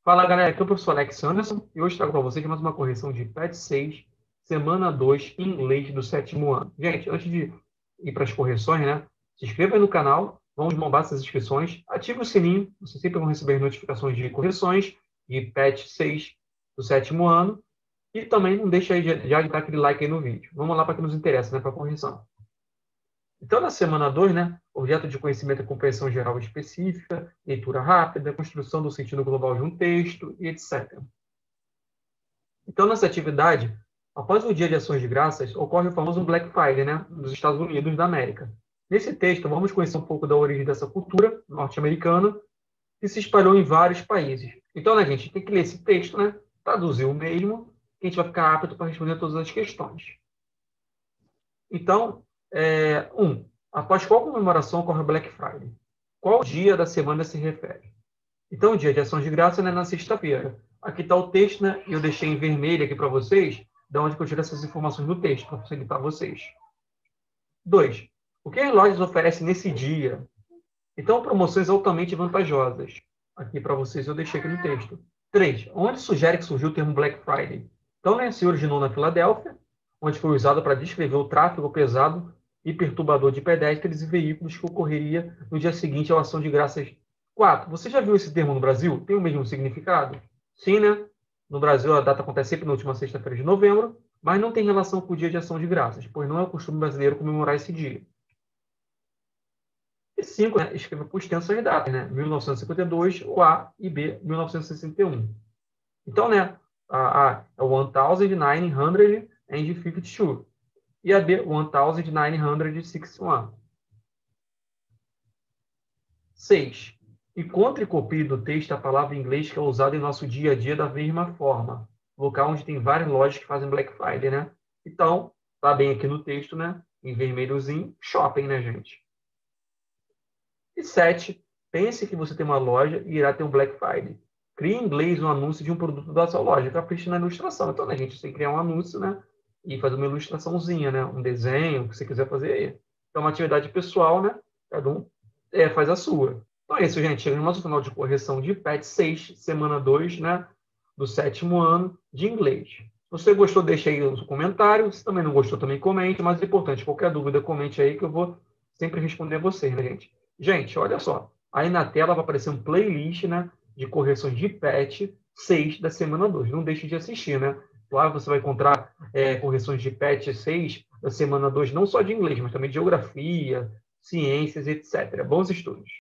Fala galera, aqui é o professor Alex Anderson e hoje trago para vocês mais uma correção de PET 6, semana 2, em inglês do sétimo ano. Gente, antes de ir para as correções, né? Se inscreva aí no canal, vamos bombar essas inscrições, ative o sininho, vocês sempre vão receber notificações de correções de PET 6 do sétimo ano e também não deixe aí de dar aquele like aí no vídeo. Vamos lá para o que nos interessa, né? Para a correção. Então, na semana 2, né, objeto de conhecimento é compreensão geral específica, leitura rápida, construção do sentido global de um texto e etc. Então, nessa atividade, após o Dia de Ações de Graças, ocorre o famoso Black Friday, né, nos Estados Unidos da América. Nesse texto, vamos conhecer um pouco da origem dessa cultura norte-americana que se espalhou em vários países. Então, né, gente, tem que ler esse texto, né, traduzir o mesmo, que a gente vai ficar apto para responder todas as questões. Então, após qual comemoração ocorre o Black Friday? Qual dia da semana se refere? Então, o dia de Ação de Graça é na sexta-feira. Aqui está o texto, né? Eu deixei em vermelho aqui para vocês, da onde eu tiro essas informações do texto, para facilitar vocês. 2. O que as lojas oferecem nesse dia? Então, promoções altamente vantajosas. Aqui para vocês eu deixei aqui no texto. 3. Onde sugere que surgiu o termo Black Friday? Então, né, se originou na Filadélfia, onde foi usado para descrever o tráfego pesado e perturbador de pedestres e veículos que ocorreria no dia seguinte à Ação de Graças. 4. Você já viu esse termo no Brasil? Tem o mesmo significado? Sim, né? No Brasil, a data acontece sempre na última sexta-feira de novembro, mas não tem relação com o Dia de Ação de Graças, pois não é o costume brasileiro comemorar esse dia. E 5, né, escreva por extenso as datas, né? 1952, o A, e B, 1961. Então, né, a é 1952 e a B, 1961. 6. Encontre e copie do texto a palavra em inglês que é usada em nosso dia a dia da mesma forma. Local onde tem várias lojas que fazem Black Friday, né? Então, tá bem aqui no texto, né? Em vermelhozinho, shopping, né, gente? E 7. Pense que você tem uma loja e irá ter um Black Friday. Crie em inglês um anúncio de um produto da sua loja. Capriche na ilustração. Então, né, gente, você tem que criar um anúncio, né? E fazer uma ilustraçãozinha, né? Um desenho, o que você quiser fazer aí. Então, uma atividade pessoal, né? Cada um faz a sua. Então é isso, gente. Chegamos no final de correção de PET 6, semana 2, né? Do sétimo ano de inglês. Se você gostou, deixa aí no comentário. Se também não gostou, também comente. Mas é importante, qualquer dúvida, comente aí que eu vou sempre responder vocês, né, gente? Gente, olha só. Aí na tela vai aparecer um playlist, né? De correções de PET 6 da semana 2. Não deixe de assistir, né? Lá você vai encontrar correções de PET 6 da semana 2, não só de inglês, mas também de geografia, ciências, etc. Bons estudos.